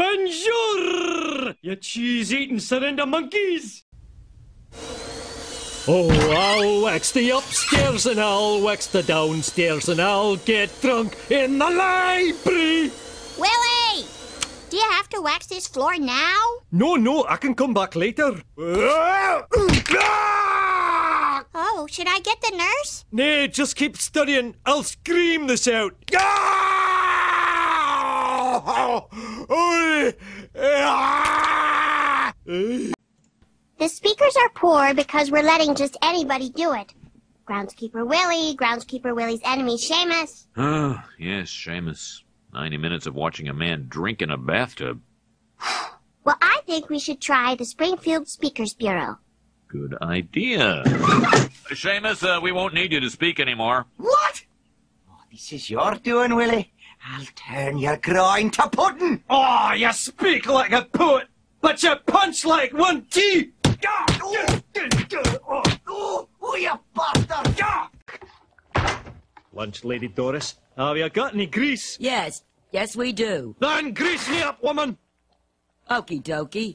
Bonjour, you cheese-eating surrender monkeys! Oh, I'll wax the upstairs and I'll wax the downstairs and I'll get drunk in the library! Willie! Do you have to wax this floor now? No, I can come back later. Oh, should I get the nurse? Nay, just keep studying. I'll scream this out. The speakers are poor because we're letting just anybody do it. Groundskeeper Willie, Groundskeeper Willie's enemy, Seamus. Oh, yes, Seamus. 90 minutes of watching a man drink in a bathtub. Well, I think we should try the Springfield Speakers Bureau. Good idea. Seamus, we won't need you to speak anymore. What? Oh, this is your doing, Willie. I'll turn your groin to pudding. Oh, you speak like a poet, but you punch like one T. Oh, you bastard! Lunch, Lady Doris. Have you got any grease? Yes, we do. Then grease me up, woman. Okie dokie.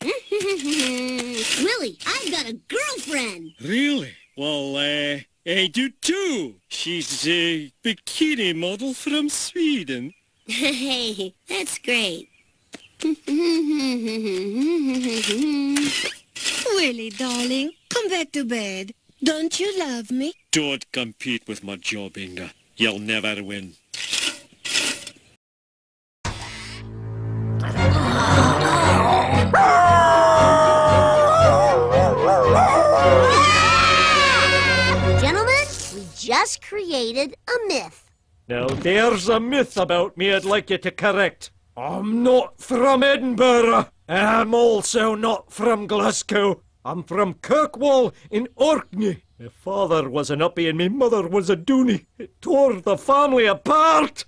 Willie, I've got a girlfriend. Really? Well, I do too. She's a bikini model from Sweden. Hey, that's great. Willie, darling, come back to bed. Don't you love me? Don't compete with my job, Inga. You'll never win. Gentlemen, we just created a myth. Now, there's a myth about me I'd like you to correct. I'm not from Edinburgh. I'm also not from Glasgow. I'm from Kirkwall in Orkney. My father was an uppie and my mother was a dooney. It tore the family apart.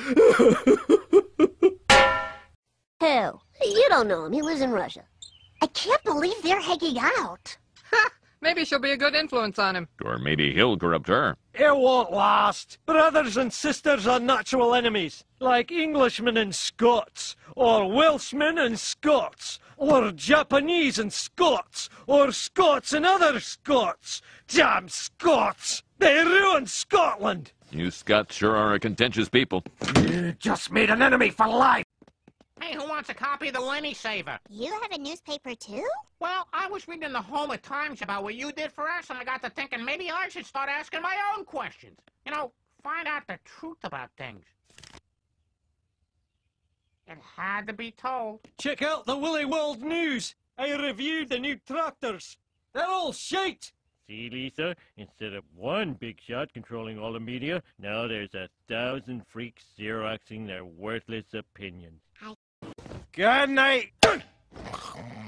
Who? You don't know him. He lives in Russia. I can't believe they're hanging out. Maybe she'll be a good influence on him. Or maybe he'll corrupt her. It won't last. Brothers and sisters are natural enemies, like Englishmen and Scots, or Welshmen and Scots, or Japanese and Scots, or Scots and other Scots. Damn Scots! They ruined Scotland! You Scots sure are a contentious people. You just made an enemy for life! Hey, who wants a copy of the Lenny Saver? You have a newspaper too? Well, I was reading the Homer Times about what you did for us, and I got to thinking maybe I should start asking my own questions. You know, find out the truth about things. It had to be told. Check out the Willie World News! I reviewed the new tractors. They're all shite! See, Lisa, instead of one big shot controlling all the media, now there's 1,000 freaks xeroxing their worthless opinions. Good night!